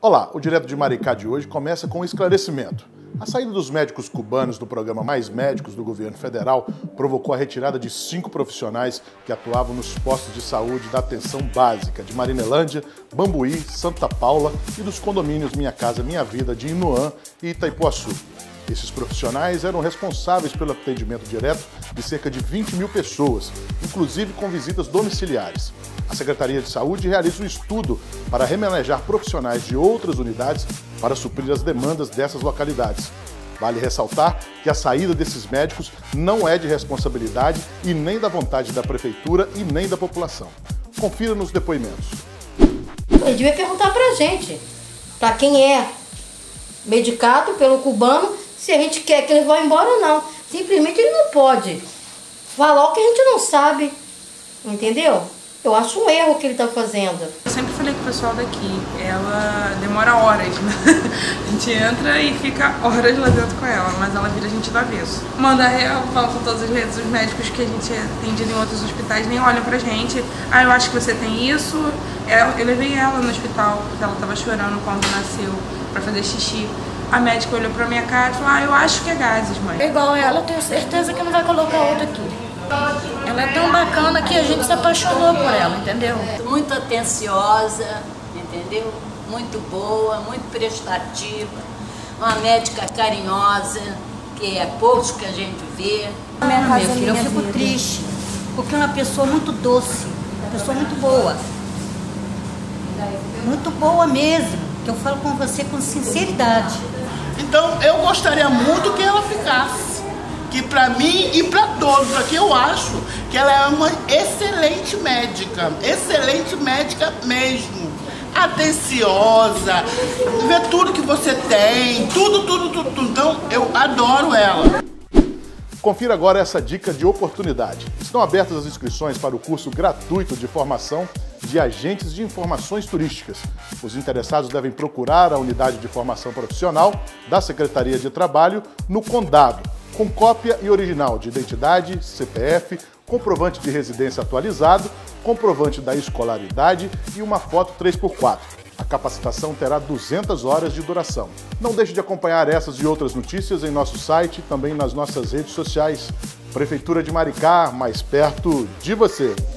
Olá, o Direto de Maricá de hoje começa com um esclarecimento. A saída dos médicos cubanos do programa Mais Médicos do governo federal provocou a retirada de 5 profissionais que atuavam nos postos de saúde da atenção básica de Marinelândia, Bambuí, Santa Paula e dos condomínios Minha Casa Minha Vida de Inuã e Itaipuaçu. Esses profissionais eram responsáveis pelo atendimento direto de cerca de 20 mil pessoas, inclusive com visitas domiciliares. A Secretaria de Saúde realiza um estudo para remanejar profissionais de outras unidades para suprir as demandas dessas localidades. Vale ressaltar que a saída desses médicos não é de responsabilidade e nem da vontade da Prefeitura e nem da população. Confira nos depoimentos. Ele devia perguntar pra gente, pra quem é medicado pelo cubano, se a gente quer que ele vá embora ou não. Simplesmente ele não pode falar o que a gente não sabe, entendeu? Eu acho um erro o que ele está fazendo. Eu sempre falei com o pessoal daqui, ela demora horas, né? A gente entra e fica horas lá dentro com ela, mas ela vira a gente do avesso. Manda real, fala com todas as vezes, os médicos que a gente é atendido em outros hospitais nem olham pra gente. Ah, eu acho que você tem isso. Eu levei ela no hospital, porque ela estava chorando quando nasceu, pra fazer xixi. A médica olhou pra minha cara e falou, eu acho que é gases, mãe. É igual ela, eu tenho certeza que não vai colocar outra aqui. Ela é tão bacana que a gente se apaixonou por ela, entendeu? Muito atenciosa, entendeu? Muito boa, muito prestativa. Uma médica carinhosa, que é poucos que a gente vê. Meu filho, eu fico triste, porque é uma pessoa muito doce, uma pessoa muito boa. Muito boa mesmo, que eu falo com você com sinceridade. Então, eu gostaria muito que ela ficasse. Que para mim e para todos aqui eu acho que ela é uma excelente médica mesmo, atenciosa, vê tudo que você tem, tudo. Então eu adoro ela. Confira agora essa dica de oportunidade. Estão abertas as inscrições para o curso gratuito de formação de agentes de informações turísticas. Os interessados devem procurar a unidade de formação profissional da Secretaria de Trabalho no Condado, com cópia e original de identidade, CPF, comprovante de residência atualizado, comprovante da escolaridade e uma foto 3x4. A capacitação terá 200 horas de duração. Não deixe de acompanhar essas e outras notícias em nosso site e também nas nossas redes sociais. Prefeitura de Maricá, mais perto de você.